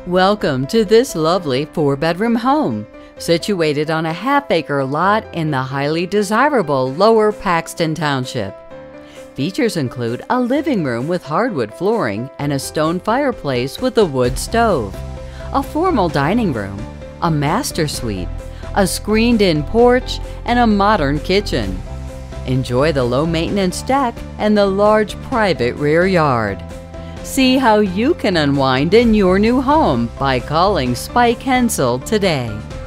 Welcome to this lovely 4-bedroom home, situated on a half-acre lot in the highly desirable Lower Paxton Township. Features include a living room with hardwood flooring and a stone fireplace with a wood stove, a formal dining room, a master suite, a screened-in porch, and a modern kitchen. Enjoy the low-maintenance deck and the large private rear yard. See how you can unwind in your new home by calling Spike Hensel today.